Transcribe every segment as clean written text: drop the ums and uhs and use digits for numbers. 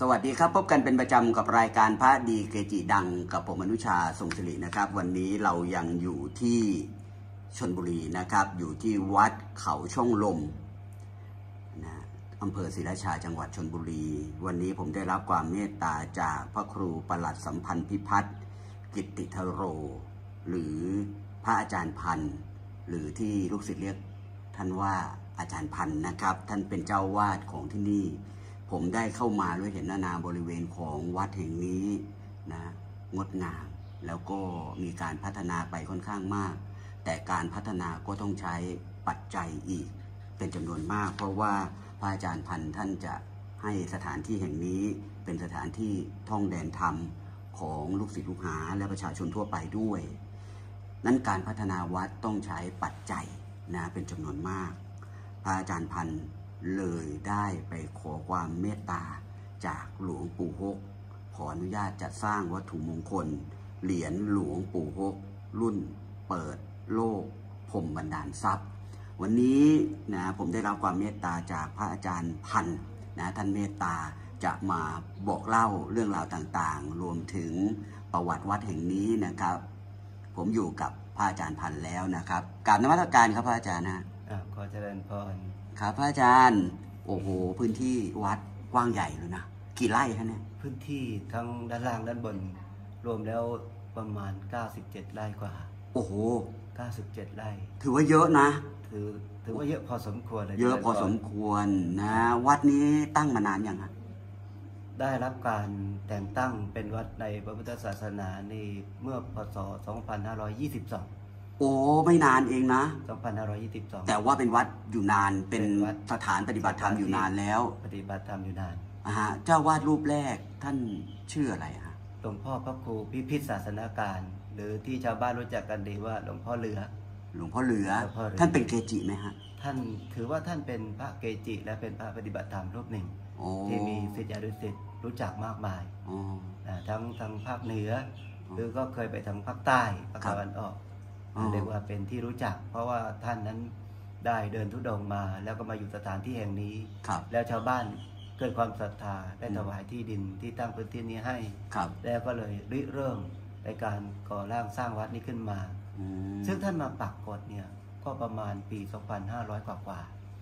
สวัสดีครับพบกันเป็นประจำกับรายการพระดีเกจิดังกับผมอนุชาทรงศิรินะครับวันนี้เรายังอยู่ที่ชลบุรีนะครับอยู่ที่วัดเขาช่องลมนะอำเภอศรีราชาจังหวัดชลบุรีวันนี้ผมได้รับความเมตตาจากพระครูปลัดสัมพันธ์พิพัฒน์กิตติธโรหรือพระอาจารย์พันธ์หรือที่ลูกศิษย์เรียกท่านว่าอาจารย์พันธ์นะครับท่านเป็นเจ้าวาดของที่นี่ผมได้เข้ามาด้วยเห็นนาบริเวณของวัดแห่งนี้นะงดงามแล้วก็มีการพัฒนาไปค่อนข้างมากแต่การพัฒนาก็ต้องใช้ปัจจัยอีกเป็นจำนวนมากเพราะว่าพระอาจารย์พันธ์ท่านจะให้สถานที่แห่งนี้เป็นสถานที่ท่องแดนธรรมของลูกศิษย์ลูกหาและประชาชนทั่วไปด้วยนั้นการพัฒนาวัดต้องใช้ปัจจัยนะเป็นจำนวนมากพระอาจารย์พันธ์เลยได้ไปขอความเมตตาจากหลวงปู่ฮกขออนุญาตจัดสร้างวัตถุมงคลเหรียญหลวงปู่ฮกรุ่นเปิดโลกพรหมบันดาลทรัพย์วันนี้นะผมได้รับความเมตตาจากพระอาจารย์พันธ์นะท่านเมตตาจะมาบอกเล่าเรื่องราวต่างๆรวมถึงประวัติวัดแห่งนี้นะครับผมอยู่กับพระอาจารย์พันธ์แล้วนะครับกราบนมัสการครับพระอาจารย์นะขอเจริญพรครับพระอาจารย์โอ้โหพื้นที่วัดกว้างใหญ่เลยนะกี่ไร่คะเนี่ยพื้นที่ทั้งด้านล่างด้านบนรวมแล้วประมาณ97ไร่กว่าโอ้โห 97ไร่ถือว่าเยอะนะถือว่าเยอะพอสมควรเลยเยอะพอสมควรนะวัดนี้ตั้งมานานยังฮะได้รับการแต่งตั้งเป็นวัดในพระพุทธศาสนานี่เมื่อพศ2522 โอ้ไม่นานเองนะ 2522 แต่ว่าเป็นวัดอยู่นานเป็นสถานปฏิบัติธรรมอยู่นานแล้วปฏิบัติธรรมอยู่นานเจ้าวาดรูปแรกท่านชื่ออะไรฮะหลวงพ่อพระครูพิพิธศาสนาการหรือที่ชาวบ้านรู้จักกันดีว่าหลวงพ่อเหลือท่านเป็นเกจิไหมฮะท่านถือว่าท่านเป็นพระเกจิและเป็นพระปฏิบัติธรรมรูปหนึ่งที่มีศิษยานุศิษย์รู้จักมากมายทั้งทางภาคเหนือหรือก็เคยไปทางภาคใต้ภาคตะวันออกเรียกว่าเป็นที่รู้จักเพราะว่าท่านนั้นได้เดินธุดงค์มาแล้วก็มาอยู่สถานที่แห่งนี้แล้วชาวบ้านเกิดความศรัทธาได้ถวายที่ดินที่ตั้งพื้นที่นี้ให้แล้วก็เลยริเริ่มในการก่อร่างสร้างวัดนี้ขึ้นมาซึ่งท่านมาปักกฎเนี่ยก็ประมาณปี2500กว่า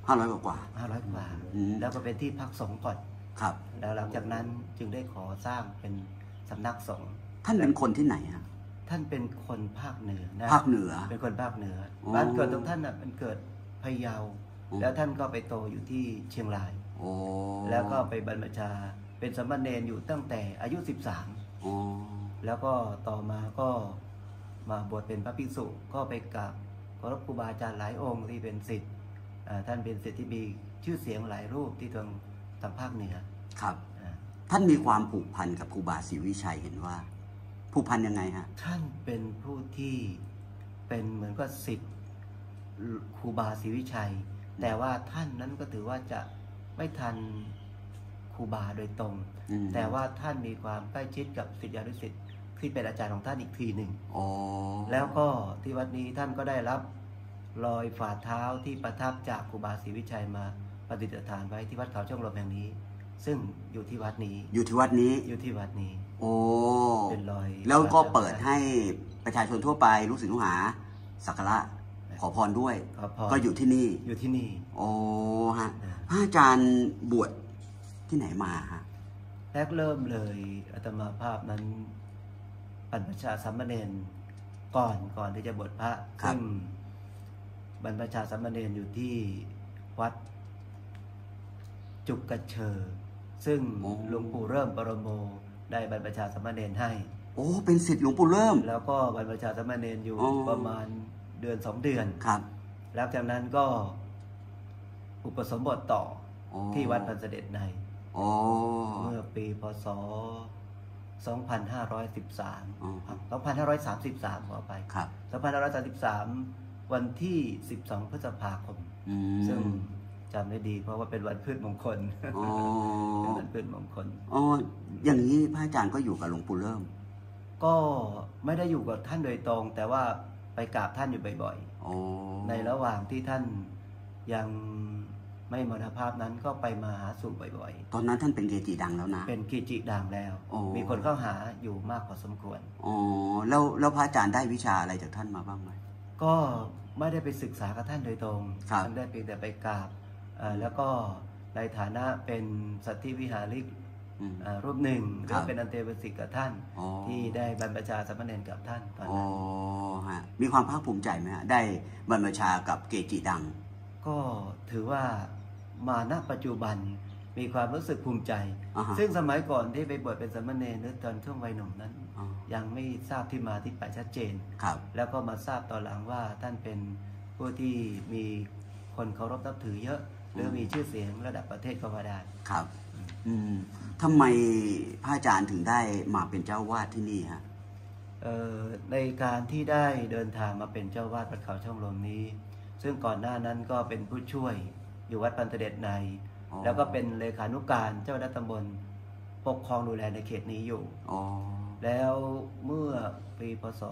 แล้วก็เป็นที่พักสงฆ์ก่อนแล้วหลังจากนั้นจึงได้ขอสร้างเป็นสำนักสงฆ์ท่านเป็นคนที่ไหนฮะท่านเป็นคนภาคเหนือนะภาคเหนือเป็นคนภาคเหนือบ้านเกิดของท่านเป็นเกิดพะเยาแล้วท่านก็ไปโตอยู่ที่เชียงรายแล้วก็ไปบรรพชาเป็นสามเณรอยู่ตั้งแต่อายุ13แล้วก็ต่อมาก็มาบวชเป็นพระภิกษุก็ไปกราบเคารพครูบาอาจารย์หลายองค์ที่เป็นศิษย์ท่านเป็นศิษย์ที่มีชื่อเสียงหลายรูปที่ทางภาคเหนือครับท่านมีความผูกพันกับครูบาศรีวิชัยเห็นว่าผูกพันยังไงฮะท่านเป็นผู้ที่เป็นเหมือนกับศิษย์ครูบาศรีวิชัยแต่ว่าท่านนั้นก็ถือว่าจะไม่ทันครูบาโดยตรงแต่ว่าท่านมีความใกล้ชิดกับศิษยานุศิษย์ที่เป็นอาจารย์ของท่านอีกทีหนึ่งแล้วก็ที่วัดนี้ท่านก็ได้รับรอยฝ่าเท้าที่ประทับจากครูบาศรีวิชัยมาประดิษฐานไว้ที่วัดเขาช่องลมแห่งนี้ซึ่งอยู่ที่วัดนี้โอ้เป็นรอยแล้วก็เปิดให้ประชาชนทั่วไปลูกศิษย์ลูกหาสักการะขอพรด้วยก็อยู่ที่นี่โอ้ฮะพระอาจารย์บวชที่ไหนมาฮะแรกเริ่มเลยอาตมาภาพนั้นบรรพชาสามเณรก่อนที่จะบวชพระซึ่งบรรพชาสามเณรอยู่ที่วัดจุกกระเชอซึ่งหลวงปู่เริ่มปรโมได้บรรพชาสามเณรให้เป็นศิษย์หลวงปู่เริ่มแล้วก็บรรพชาสามเณรอยู่ประมาณเดือน2 เดือนครับแล้วจากนั้นก็อุปสมบทต่อที่วัดพันเสด็จในเมื่อปีพศ2533ขอไป2533วันที่12พฤษภาคมซึ่งจำได้ดีเพราะว่าเป็นวันพืชมงคลเป็นวันพืชมงคลอย่างนี้พระอาจารย์ก็อยู่กับหลวงปู่เริ่มก็ไม่ได้อยู่กับท่านโดยตรงแต่ว่าไปกราบท่านอยู่บ่อยๆในระหว่างที่ท่านยังไม่มรณภาพนั้นก็ไปมาหาสู่บ่อยๆตอนนั้นท่านเป็นเกจิดังแล้วนะเป็นเกจิดังแล้วมีคนเข้าหาอยู่มากพอสมควรอ๋อแล้วพระอาจารย์ได้วิชาอะไรจากท่านมาบ้างไหมก็ไม่ได้ไปศึกษากับท่านโดยตรงท่านได้เพียงแต่ไปกราบแล้วก็ในฐานะเป็นสัตถิวิหาริกรูปหนึ่งก็เป็นอันเตวสิกกับท่านที่ได้บรรพชาสามเณรกับท่านตอนนั้นมีความภาคภูมิใจไหมฮะได้บรรพชากับเกจิดังก็ถือว่ามาณปัจจุบันมีความรู้สึกภูมิใจซึ่งสมัยก่อนที่ไปบวชเป็นสามเณรหรือตอนช่วงวัยหนุ่มนั้นยังไม่ทราบที่มาที่ไปชัดเจนแล้วก็มาทราบตอนหลังว่าท่านเป็นผู้ที่มีคนเคารพนับถือเยอะหรือมีชื่อเสียงระดับประเทศก็ว่าได้ครับทำไมพระอาจารย์ถึงได้มาเป็นเจ้าวาดที่นี่ฮะในการที่ได้เดินทางมาเป็นเจ้าวาดวัดเขาช่องลมนี้ซึ่งก่อนหน้านั้นก็เป็นผู้ช่วยอยู่วัดพันธเดชในแล้วก็เป็นเลขานุการเจ้าคณะตำบลปกครองดูแลในเขตนี้อยู่แล้วเมื่อปีพศ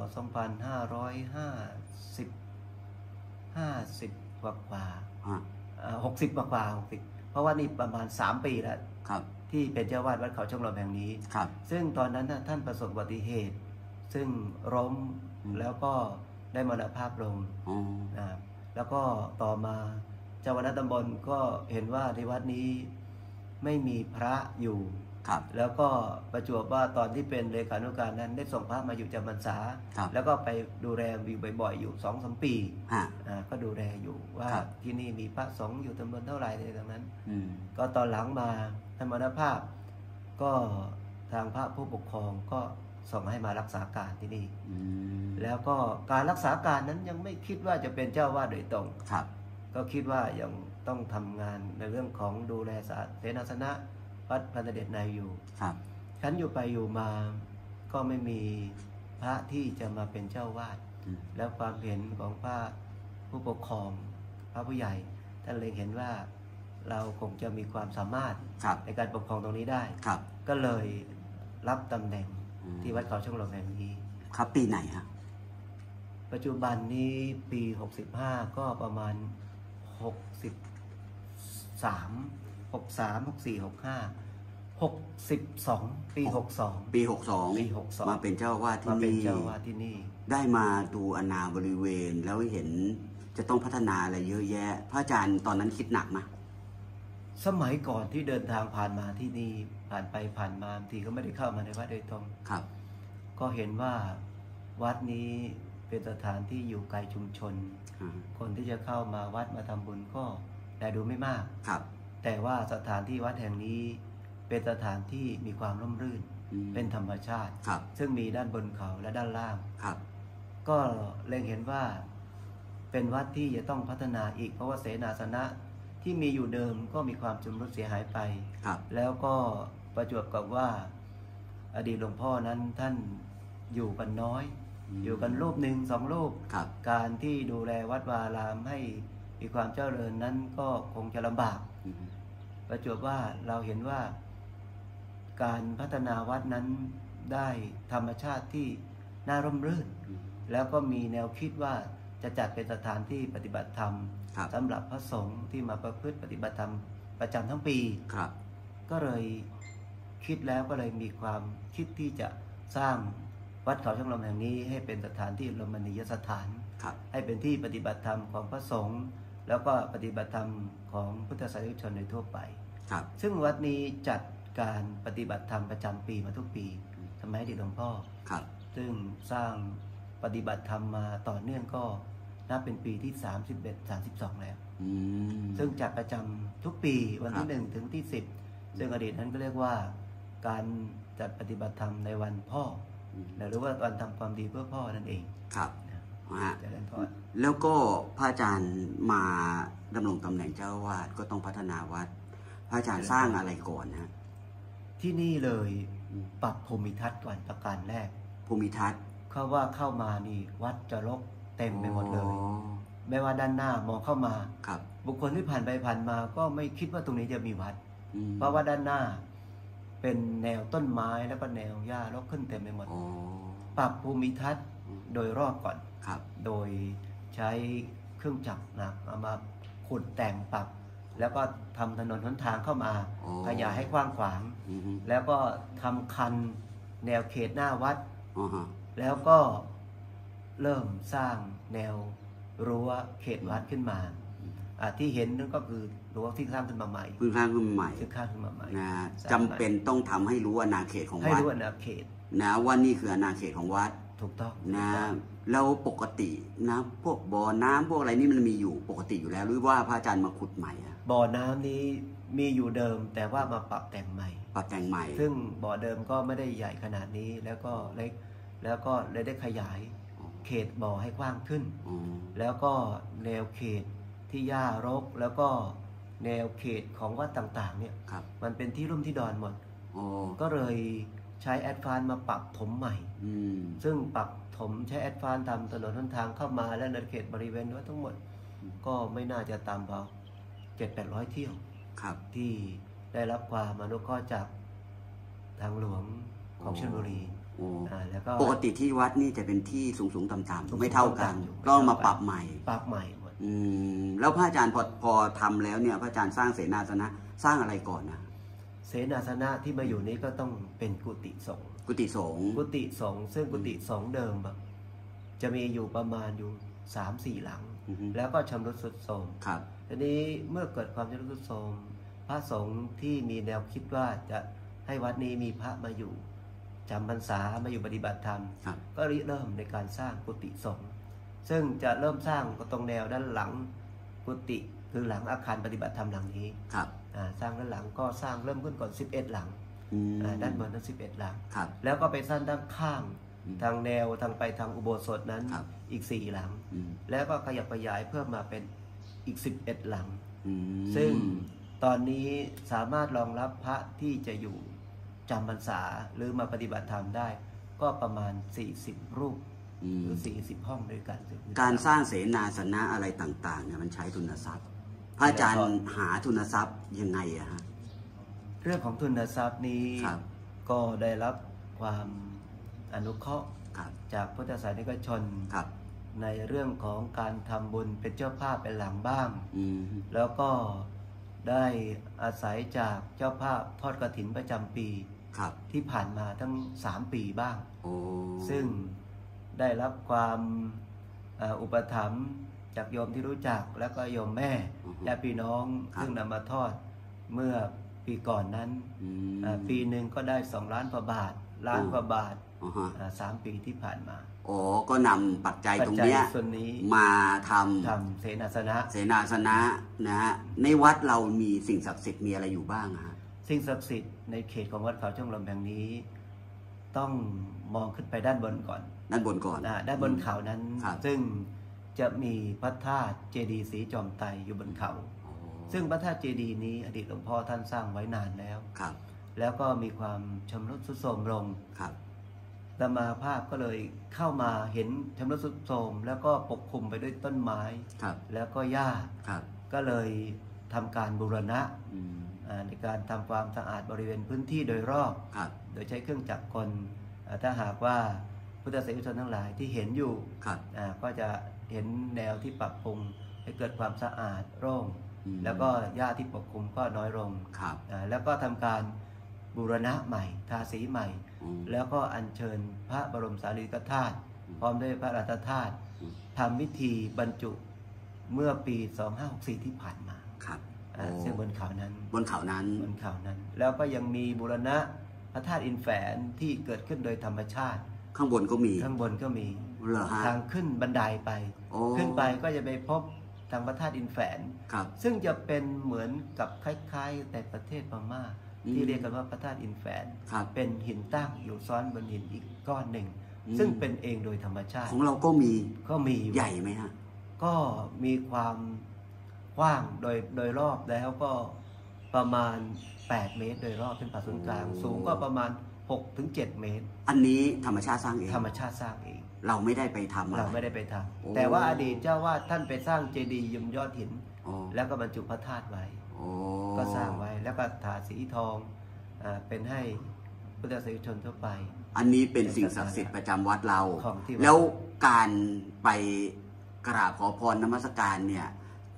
2550 กว่า60 กว่าเพราะว่านี่ประมาณ3 ปีแล้วที่เป็นเจ้าวาดวัดเขาช่องลมแห่งนี้ซึ่งตอนนั้นท่านประสบอุบัติเหตุซึ่งล้มแล้วก็ได้มรณภาพลงแล้วก็ต่อมาเจ้าคณะตำบลก็เห็นว่าในวัดนี้ไม่มีพระอยู่แล้วก็ประจวบว่าตอนที่เป็นเลขานุการนั้นได้ส่งพระมาอยู่จำพรรษาแล้วก็ไปดูแลอยู่บ่อยๆอยู่ 2-3 ปีก็ดูแลอยู่ว่าที่นี่มีพระสงฆ์อยู่จำนวนเท่าไหร่ในตรงนั้นก็ตอนหลังมาธรรมนภาพก็ทางพระผู้ปกครองก็ส่งให้มารักษาการที่นี่แล้วก็การรักษาการนั้นยังไม่คิดว่าจะเป็นเจ้าวาดโดยตรงก็คิดว่ายังต้องทำงานในเรื่องของดูแลเสนาสนะวัดพันธเดชในอยู่ฉันอยู่ไปอยู่มาก็ไม่มีพระที่จะมาเป็นเจ้าวาดแล้วความเห็นของพระผู้ปกครองพระผู้ใหญ่ท่านเลยเห็นว่าเราคงจะมีความสามารถในการปกครองตรงนี้ได้ก็เลยรับตำแหน่งที่วัดเขาช่องลมแห่งนี้ครับปีไหนฮะปัจจุบันนี้ปี65ก็ประมาณ63 63 64 65 62ปี62มาเป็นเจ้าวาดที่นี่ได้มาดูอาณาบริเวณแล้วเห็นจะต้องพัฒนาอะไรเยอะแยะพระอาจารย์ตอนนั้นคิดหนักไหมสมัยก่อนที่เดินทางผ่านมาที่นี่ผ่านไปผ่านมาบางทีก็ไม่ได้เข้ามาในวัดโดยตรงก็เห็นว่าวัดนี้เป็นสถานที่อยู่ไกลชุมชนคนที่จะเข้ามาวัดมาทำบุญก็ได้ดูไม่มากแต่ว่าสถานที่วัดแห่งนี้เป็นสถานที่มีความร่มรื่นเป็นธรรมชาติซึ่งมีด้านบนเขาและด้านล่างก็เล็งเห็นว่าเป็นวัดที่จะต้องพัฒนาอีกเพราะว่าเสนาสนะที่มีอยู่เดิมก็มีความชำรุดเสียหายไปแล้วก็ประจวบกับว่าอดีตหลวงพ่อนั้นท่านอยู่กันน้อยอยู่กันรูปหนึ่ง2 รูปการที่ดูแลวัดวาอารามให้มีความเจริญนั้นก็คงจะลำบากประจวบว่าเราเห็นว่าการพัฒนาวัดนั้นได้ธรรมชาติที่น่าร่มรื่นแล้วก็มีแนวคิดว่าจะจัดเป็นสถานที่ปฏิบัติธรรมสำหรับพระสงฆ์ที่มาประพฤติปฏิบัติธรรมประจำทั้งปีก็เลยคิดแล้วก็เลยมีความคิดที่จะสร้างวัดเขาช่องลมแห่งนี้ให้เป็นสถานที่รมณียสถานให้เป็นที่ปฏิบัติธรรมของพระสงฆ์แล้วก็ปฏิบัติธรรมของพุทธศาสนิกชนโดยทั่วไปซึ่งวัดนี้จัดการปฏิบัติธรรมประจำปีมาทุกปีสมัยที่หลวงพ่อซึ่งสร้างปฏิบัติธรรมมาต่อเนื่องก็นับเป็นปีที่31-32แล้วซึ่งจัดประจำทุกปีวันที่1ถึงที่10ซึ่งอดีตนั้นก็เรียกว่าการจัดปฏิบัติธรรมในวันพ่อหรือว่าวันทำความดีเพื่อพ่อนั่นเองครับแล้วก็พระอาจารย์มาดำรงตำแหน่งเจ้าวาดก็ต้องพัฒนาวัดพระอาจารย์สร้างอะไรก่อนนะที่นี่เลยปรับภูมิทัศน์ก่อนประการแรกภูมิทัศน์เขาว่าเข้ามานี่วัดจะรกเต็มไปหมดเลยไม่ว่าด้านหน้ามองเข้ามาบุคคลที่ผ่านไปผ่านมาก็ไม่คิดว่าตรงนี้จะมีวัดเพราะว่าด้านหน้าเป็นแนวต้นไม้แล้วก็แนวหญ้ารกขึ้นเต็มไปหมดปรับภูมิทัศน์โดยรอบก่อนโดยใช้เครื่องจักรหนักเอามาขุดแต่งปรับแล้วก็ทำถนนหนทางเข้ามาขยายให้กว้างขวางแล้วก็ทำคันแนวเขตหน้าวัดแล้วก็เริ่มสร้างแนวรั้วเขตวัดขึ้นมาที่เห็นนั่นก็คือรั้วที่สร้างขึ้นมาใหม่เพิ่งสร้างขึ้นมาใหม่นะจำเป็นต้องทำให้รู้อาณาเขตของวัดให้รู้อาณาเขตนะว่านี่คืออาณาเขตของวัดถูกต้องนะแล้วปกตินะพวกบ่อน้ำพวกอะไรนี่มันมีอยู่ปกติอยู่แล้วหรือว่าพระอาจารย์มาขุดใหม่บ่อน้ำนี้มีอยู่เดิมแต่ว่ามาปรับแต่งใหม่ซึ่งบ่อเดิมก็ไม่ได้ใหญ่ขนาดนี้แล้วก็เล็กแล้วก็เลยได้ขยายเขตบ่อให้กว้างขึ้นแล้วก็แนวเขตที่หญ้ารกแล้วก็แนวเขตของวัดต่างๆเนี่ยมันเป็นที่รุ่มที่ดอนหมดก็เลยใช้แอดฟานมาปรับถมใหม่ซึ่งปรับถมใช้แอดฟานทำถนนหนทางเข้ามาและในเขตบริเวณวัดทั้งหมดก็ไม่น่าจะตามเบา700-800 เที่ยวที่ได้รับความอนุเคราะห์จากทางหลวงของชลบุรีแล้วก็ปกติที่วัดนี่จะเป็นที่สูงๆต่ำๆไม่เท่ากันต้องมาปรับใหม่หมดแล้วพระอาจารย์พอทำแล้วเนี่ยพระอาจารย์สร้างเสนาสนะสร้างอะไรก่อนนะเสนาสนะที่มาอยู่นี้ก็ต้องเป็นกุฏิสงฆ์ซึ่งกุฏิสงฆ์เดิมจะมีอยู่ประมาณอยู่ 3-4 หลังแล้วก็ชำรุดทรุดโทรมทีนี้เมื่อเกิดความชำรุดทรุดโทรมพระสงฆ์ที่มีแนวคิดว่าจะให้วัดนี้มีพระมาอยู่จำพรรษามาอยู่ปฏิบัติธรรมก็ริเริ่มในการสร้างกุฏิสงฆ์ซึ่งจะเริ่มสร้างตรงแนวด้านหลังกุฏิคือหลังอาคารปฏิบัติธรรมหลังนี้สร้างด้านหลังก็สร้างเริ่มขึ้นก่อน11 หลังด้านบนนั้น11 หลังแล้วก็ไปสร้างด้านข้างทางแนวทางไปทางอุโบสถนั้นอีก4 หลังแล้วก็ขยับขยายเพิ่มมาเป็นอีก11 หลังซึ่งตอนนี้สามารถรองรับพระที่จะอยู่จำพรรษาหรือมาปฏิบัติธรรมได้ก็ประมาณ40 รูปหรือ40 ห้องด้วยกันการสร้างเสนาสนะอะไรต่างๆเนี่ยมันใช้ทุนทรัพย์พระอาจารย์หาทุนทรัพย์ยังไงอะฮะเรื่องของทุนทรัพย์นี้ก็ได้รับความอนุเคราะห์จากพุทธศาสนิกชนในเรื่องของการทำบุญเป็นเจ้าภาพเป็นหลังบ้างแล้วก็ได้อาศัยจากเจ้าภาพทอดกฐินประจำปีที่ผ่านมาทั้ง3 ปีบ้างซึ่งได้รับความอุปถัมภ์จากโยมที่รู้จักแล้วก็โยมแม่และพี่น้องซึ่งนำมาทอดเมื่อปีก่อนนั้นปีหนึ่งก็ได้2 ล้านกว่าบาท1 ล้านบาท3 ปีที่ผ่านมาก็นำปัจจัยตรงนี้มาทำเสนาสนะนะฮะในวัดเรามีสิ่งศักดิ์สิทธิ์มีอะไรอยู่บ้างฮะสิ่งศักดิ์สิทธิ์ในเขตของวัดเขาช่องลมแห่งนี้ต้องมองขึ้นไปด้านบนก่อนด้านบนเขานั้นซึ่งจะมีพระธาตุเจดีย์ศรีจอมไตรอยู่บนเขาซึ่งพระธาตุเจดีย์นี้อดีตหลวงพ่อท่านสร้างไว้นานแล้วแล้วก็มีความชำรุดทรุดโทรมลงอาตมาภาพก็เลยเข้ามาเห็นชำรุดทรุดโทรมแล้วก็ปกคลุมไปด้วยต้นไม้แล้วก็หญ้าก็เลยทำการบูรณะในการทำความสะอาดบริเวณพื้นที่โดยรอบโดยใช้เครื่องจักรกลถ้าหากว่าพุทธศาสนิกชนทั้งหลายที่เห็นอยู่ก็จะเห็นแนวที่ปรับปรุงให้เกิดความสะอาดโล่งแล้วก็หญ้าที่ปกคลุมก็น้อยลงแล้วก็ทำการบูรณะใหม่ทาสีใหม่แล้วก็อัญเชิญพระบรมสารีริกธาตุพร้อมด้วยพระราชธาตุทำพิธีบรรจุเมื่อปี2564ที่ผ่านมาซึ่งบนเขานั้นแล้วก็ยังมีบูรณะพระธาตุอินแฝนที่เกิดขึ้นโดยธรรมชาติข้างบนก็มีทางขึ้นบันไดไปขึ้นไปก็จะไปพบทางพระธาตุอินแฝนซึ่งจะเป็นเหมือนกับคล้ายๆแต่ประเทศพม่าที่เรียกกันว่าพระธาตุอินแฝนเป็นหินตั้งอยู่ซ้อนบนหินอีกก้อนหนึ่งซึ่งเป็นเองโดยธรรมชาติของเราก็มีใหญ่ไหมฮะก็มีความกว้างโดยรอบแล้วก็ประมาณ8 เมตรโดยรอบเป็นผ่าศูนย์กลางสูงก็ประมาณ6-7 เมตรอันนี้ธรรมชาติสร้างเองเราไม่ได้ไปทำแต่ว่าอดีตเจ้าวาดท่านไปสร้างเจดีย์ยมยอดหินแล้วก็บรรจุพระธาตุไว้ก็สร้างไว้แล้วก็ถาสีทองเป็นให้พุทธศาสนิกชนทั่วไปอันนี้เป็นสิ่งศักดิ์สิทธิ์ประจำวัดเราแล้วการไปกราบขอพรนมัสการเนี่ย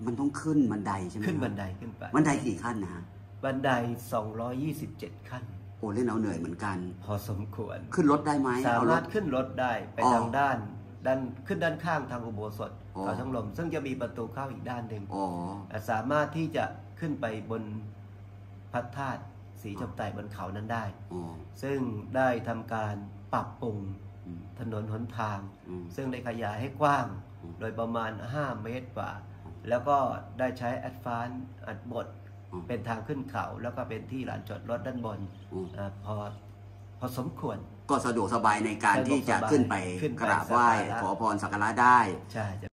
มันต้องขึ้นบันไดใช่ไหมขึ้นบันไดขึ้นไปบันไดกี่ขั้นนะฮะบันได227ขั้นโอ้เล่นเอาเหนื่อยเหมือนกันพอสมควรขึ้นรถได้ไหมสามารถขึ้นรถได้ไปทางด้านขึ้นด้านข้างทางอุโบสถเขาช่องลมซึ่งจะมีประตูเข้าอีกด้านหนึ่งสามารถที่จะขึ้นไปบนพระธาตุศรีจอมไต่บนเขานั้นได้ซึ่งได้ทำการปรับปรุงถนนหนทางซึ่งได้ขยายให้กว้างโดยประมาณ5 เมตรกว่าแล้วก็ได้ใช้แอดวานซ์อัดบดเป็นทางขึ้นเขาแล้วก็เป็นที่ลานจอดรถด้านบนพอสมควรก็สะดวกสบายในการที่จะขึ้นไปกราบไหว้ขอพรสักการะได้ใช่